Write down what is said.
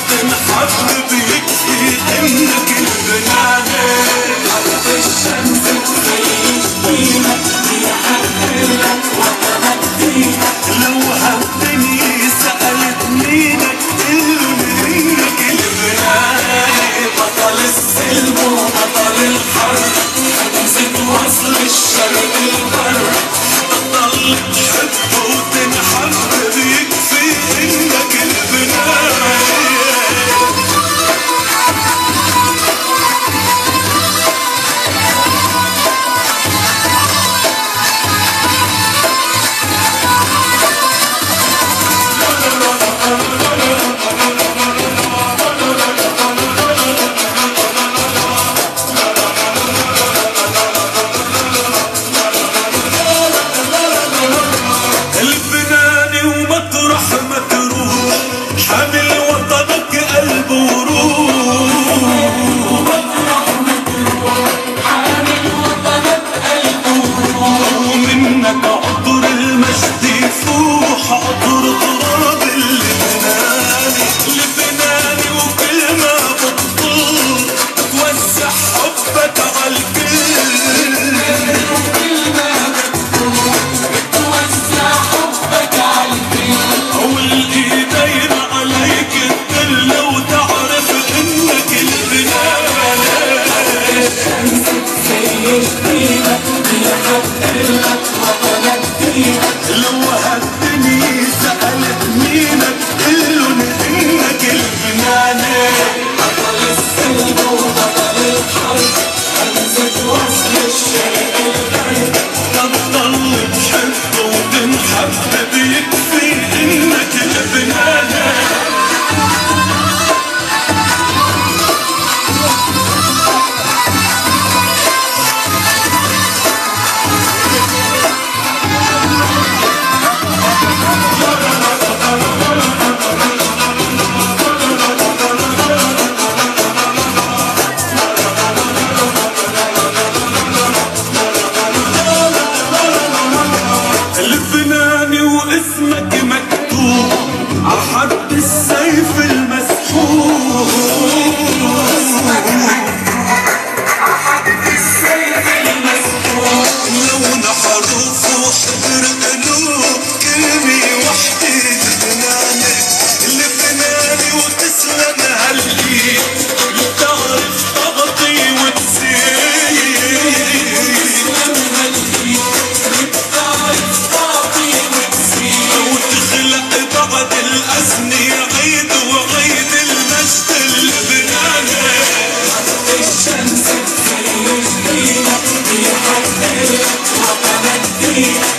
وتنحب بيكفي انك البنانة. ارض الشمس وفي جبينك بيحبلك وتمدينك. لو هبني سألت مينك قلن انك البنانة. بطل السلم وبطل الحرب همزة وصل الشرق الغرب. تضل تحب وتنحب بيكفي انك البنانة. حامل وطنك قلب وروح. حامل وطنك قلب وروح. ومنك عطر المجد يفوح عطر تراب اللبناني. لبناني وكل ما بتطل توزع حبك عالكل. وكل ما بتطل توزع حبك عالكل. والايدين عليك الدل وتعرف انك البنانة. الشمس زي جبينك بيحبلك وتمدينك. لو هدني سألت مينك قلن انك البنانة. بطل السلم وبطل الحرب همزة وصل الشرق الغرب. تضل تحب وتنحب بيكفي انك البنانة. لبناني واسمك مكتوب عحد السيف المسحوق. عحد السيف المسحوق. لون حروف وحبر قلوب كلمة وحدة لبناني. لبناني وتسلم هالإيد بتعرف تغطي وتسيب. وتخلق بعد الأسني عيد وعيد المجد اللبناني. الشمس زي جبينك بيحبلك وتمدينك.